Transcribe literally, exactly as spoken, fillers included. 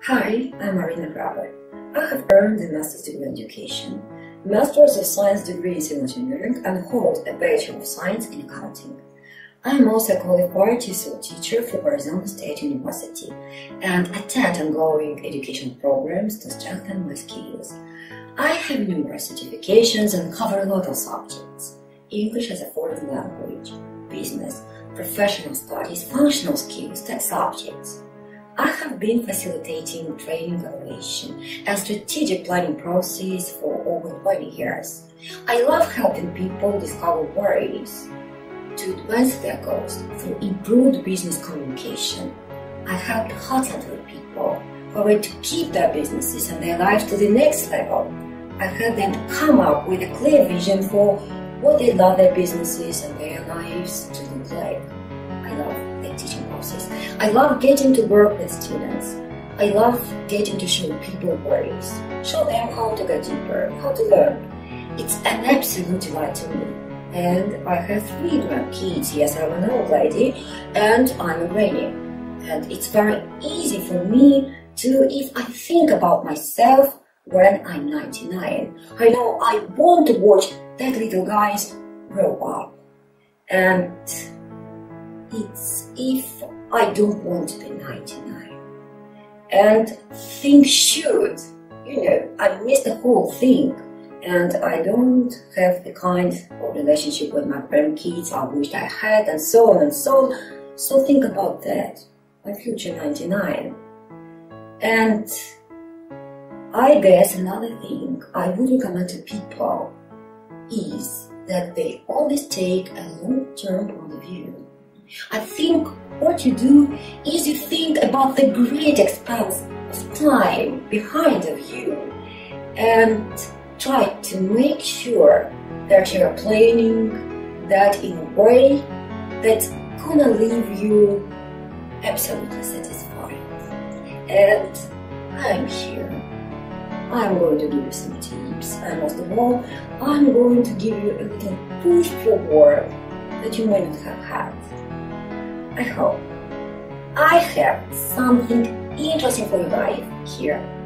Hi, I'm Marina Graber. I have earned a master's degree in education, master's of science degree in civil engineering, and hold a bachelor of science in accounting. I am also a qualified T E S O L teacher for Arizona State University and attend ongoing education programs to strengthen my skills. I have numerous certifications and cover a lot of subjects: English as a foreign language, business, professional studies, functional skills, tech subjects. I have been facilitating training evaluation and strategic planning process for over twenty years. I love helping people discover ways to advance their goals through improved business communication. I help hot-headed people who are ready to keep their businesses and their lives to the next level. I help them come up with a clear vision for what they love their businesses and their lives to look like. I love the teaching process. I love getting to work with students. I love getting to show people ways, show them how to get deeper, how to learn. It's an absolute delight to me. And I have three grandkids. Yes, I'm an old lady and I'm a granny. And it's very easy for me to, if I think about myself when I'm ninety-nine, I know I want to watch that little guys grow up. And it's if I don't want to be ninety-nine. And things should, you know, I missed the whole thing. And I don't have the kind of relationship with my grandkids I wished I had, and so on and so on. So think about that, my future ninety-nine. And I guess another thing I would recommend to people is that they always take a long-term point of view. I think what you do is you think about the great expanse of time behind of you and try to make sure that you're planning that in a way that's gonna leave you absolutely satisfied. And I'm here. I'm going to give you some tips, and most of all, I'm going to give you a little push forward that you may not have had. I hope I have something interesting for your life here.